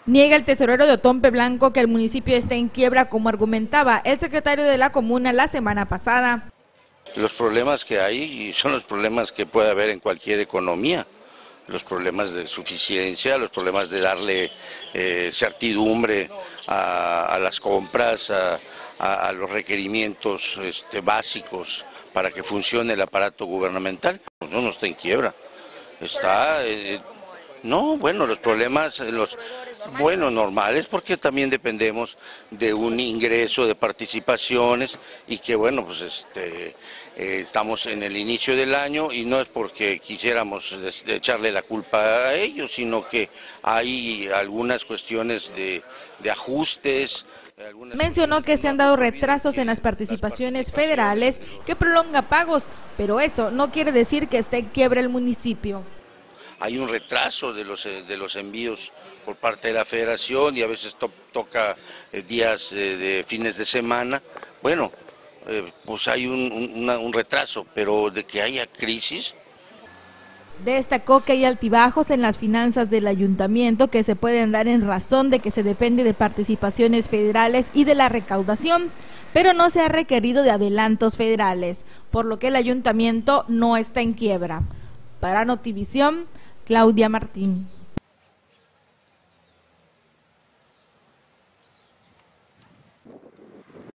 Niega el tesorero de Otompe Blanco que el municipio esté en quiebra, como argumentaba el secretario de la comuna la semana pasada. Los problemas que hay son los problemas que puede haber en cualquier economía, los problemas de suficiencia, los problemas de darle certidumbre a las compras, a los requerimientos básicos para que funcione el aparato gubernamental. No está en quiebra, está... No, bueno, los problemas, normales, porque también dependemos de un ingreso de participaciones y que bueno, pues estamos en el inicio del año y no es porque quisiéramos echarle la culpa a ellos, sino que hay algunas cuestiones de ajustes. Mencionó que se han dado retrasos en las participaciones federales que prolonga pagos, pero eso no quiere decir que esté en quiebra el municipio. Hay un retraso de los envíos por parte de la federación y a veces toca días de fines de semana. Bueno, pues hay un retraso, pero de que haya crisis. Destacó que hay altibajos en las finanzas del ayuntamiento que se pueden dar en razón de que se depende de participaciones federales y de la recaudación, pero no se ha requerido de adelantos federales, por lo que el ayuntamiento no está en quiebra. Para Notivisión, Claudia Martín.